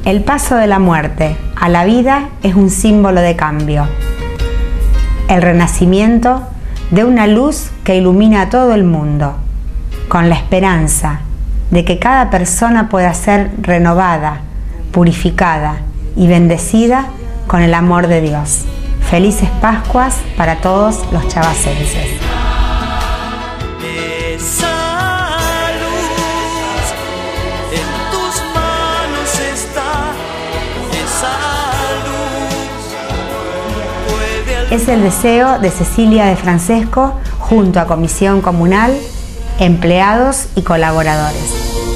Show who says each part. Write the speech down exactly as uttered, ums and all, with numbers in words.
Speaker 1: El paso de la muerte a la vida es un símbolo de cambio. El renacimiento de una luz que ilumina a todo el mundo, con la esperanza de que cada persona pueda ser renovada, purificada y bendecida con el amor de Dios. Felices Pascuas para todos los chavacenses. Es el deseo de Cecilia de Francesco junto a Comisión Comunal, empleados y colaboradores.